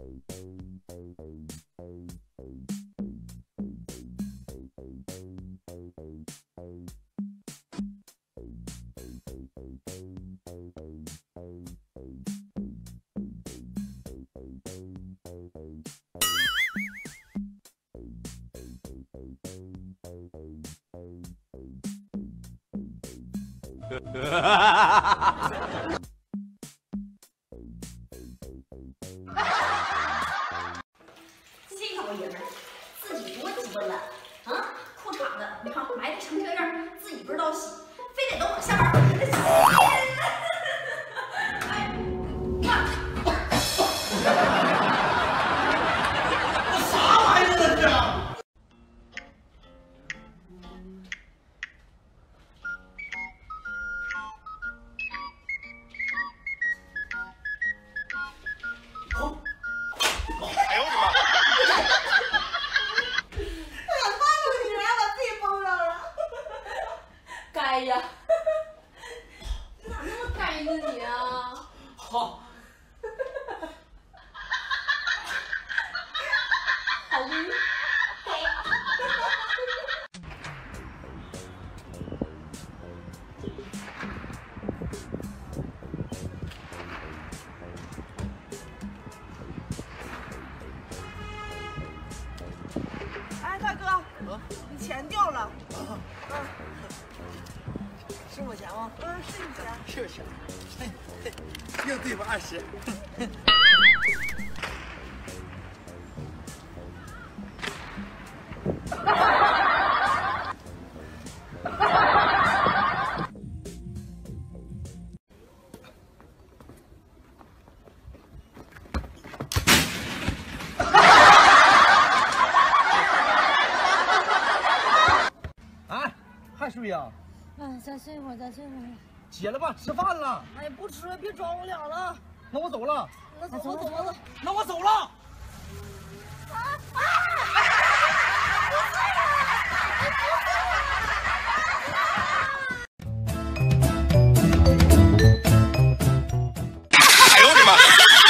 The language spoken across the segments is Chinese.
这老爷们儿自己多鸡巴懒啊！裤衩子你看埋的成这样，自己不知道洗，非得都往下边洗。哎，看， 这啥玩意儿这是？ 该呀，你咋那么该呢你啊？ 好， 好晕。 哎，大哥，你钱掉了。 是我钱吗？ 是你钱。 是钱，又对我20。啊，还睡呀？ 再睡一会儿，再睡一会儿。 起来吧，吃饭了。 哎，不吃，别装我俩了。 那我走了。 那走吧，走吧，走。 那我走了。哎呦我的妈！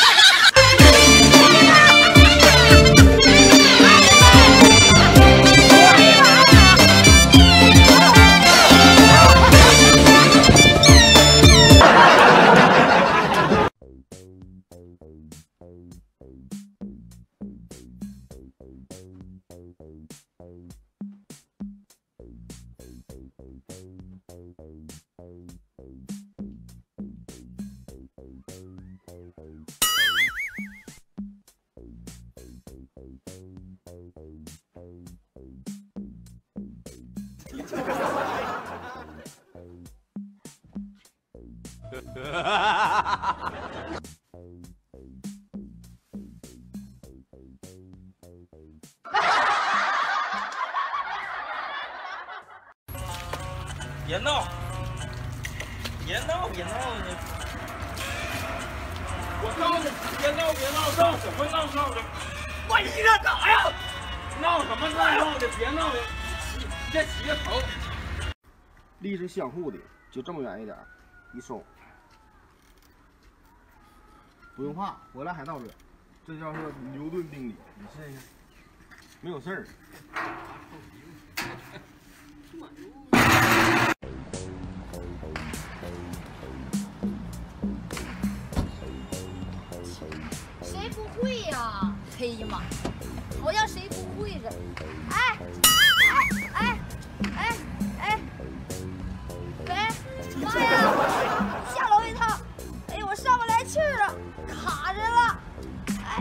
别闹！别闹！别闹！我告诉你，别闹！别闹！闹什么闹的？我一个干啥呀？闹什么闹的？别闹的！你这起个头。力是相互的，就这么远一点，一收。不用怕，回来还到这。这叫是牛顿定理，你试试。没有事儿。 谁不会呀？哎呀妈，好像谁不会似的。哎，喂，妈呀，下楼一趟，哎呀，我上不来气儿了，卡着了。哎，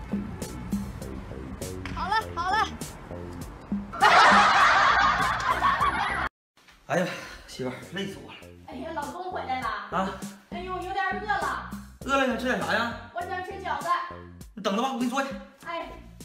好了。 哎呀，媳妇儿，累死我了。 哎呀，老公回来了。 啊？ 哎呦，有点饿了。 饿了想吃点啥呀？ 我想吃饺子。 你等着吧，我给你做去。 哎。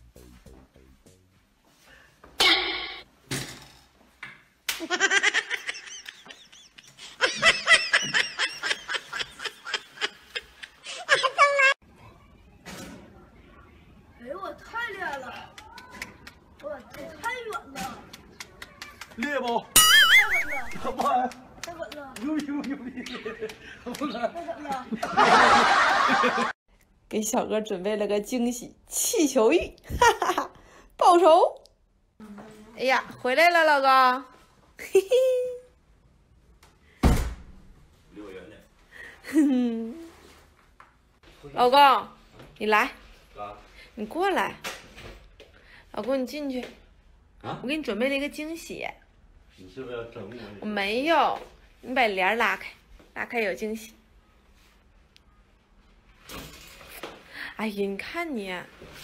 哎呦，我太厉害了！我这太远了， 烈不？ 太稳了， 妈呀！ 太稳了， 牛逼！不能。 太稳了。 给小哥准备了个惊喜气球浴，哈哈哈，报仇！哎呀，回来了，老公，嘿嘿。 6元的。 哼，老公，你来， 啊？ 你过来。老公，你进去。 啊？ 我给你准备了一个惊喜。 你是不是要整我？ 我没有，你把帘拉开，拉开有惊喜。哎呀，你看你，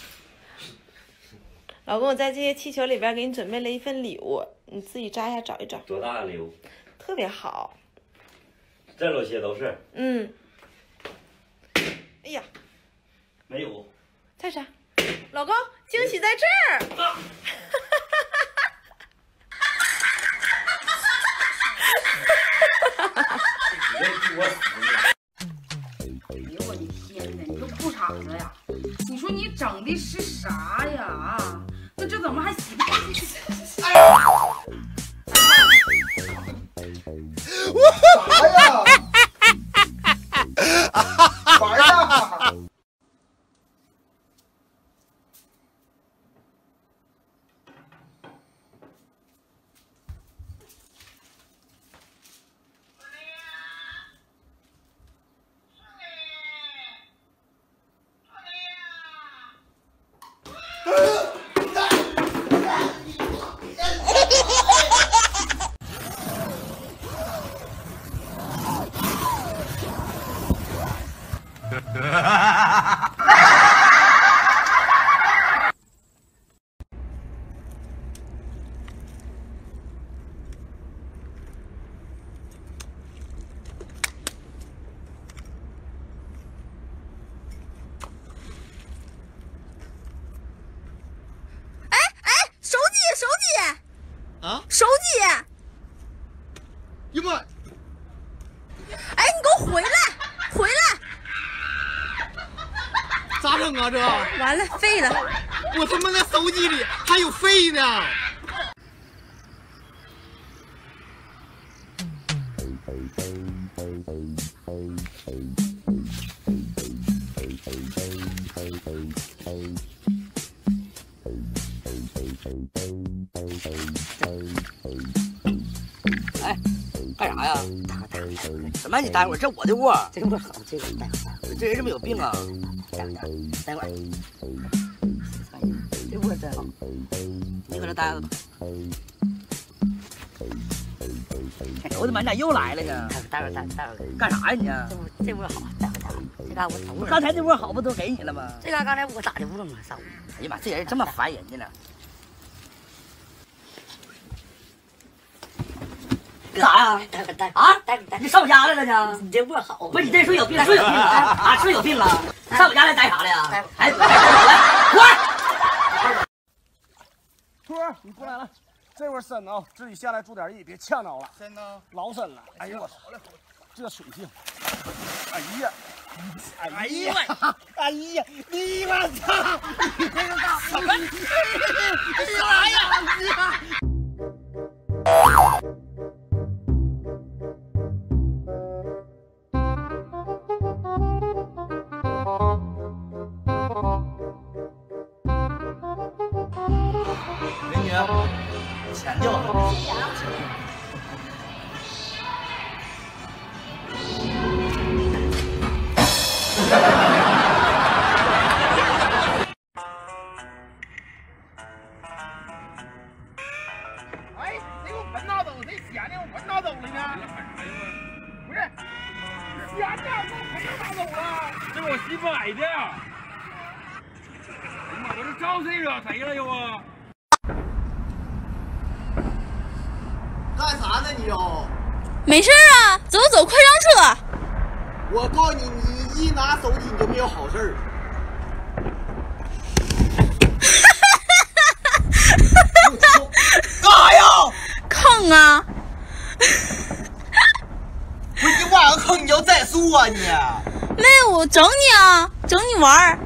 老公，我在这些气球里边给你准备了一份礼物，你自己扎一下找一找。 多大的礼物？ 特别好。 这么些都是？ 嗯。哎呀， 没有。 在这，老公，惊喜在这儿。啊哎呦我的天哪！你这裤衩子呀，你说你整的是啥呀？啊，那这怎么还洗不干净？哎呀！ 啥呀？玩呀！ 手机！ 哟妈！ 哎，你给我回来！回来！ 咋整啊这？ 完了，废了！ 我他妈那手机里还有废呢！ 哎，干啥呀？什么？你待会儿，这我的窝。 这个好，这个待会儿， 这人是不是有病啊？ 待会儿，这窝真好。 你搁这待着吧。我的妈，你咋又来了呢？ 待会儿， 干啥呀你？ 这窝好，待会儿，这嘎我头窝。 刚才那窝好不都给你了吗？ 这嘎刚才我打的窝嘛，上午。 哎呀妈，这人这么烦人家呢。干啥呀？ 待啊！ 待你上我家来了呢？ 你这窝好。 不是你这说有病，说有病啊？说有病了？上我家来待啥来呀？哎，滚！ 兔儿，你过来了，这会儿深啊，自己下来注点意，别呛着了。深呢？老深了。哎呦我操！这水性。哎呀！哎呀！哎呀！你我操！你这个干什么？你啥呀？ 美女，钱掉了。 哎，谁给我盆拿走？谁捡的？我盆拿走了呢？不是，捡的，给我盆拿走了。这是我媳妇买的。哎呀妈，我这招谁惹谁了又啊？ 干啥呢你又？ 没事啊，走，快上车。 我告诉你，你一拿手机你就没有好事儿。干啥呀？ 坑啊！ 不是你挖个坑你要栽树啊你？ 没有，我整你啊，整你玩儿。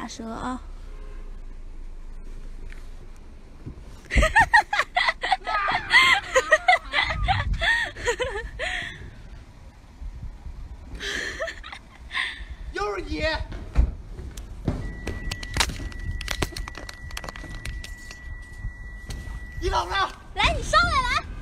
打折啊！ 又是你！你怎么了？ 来，你上来来！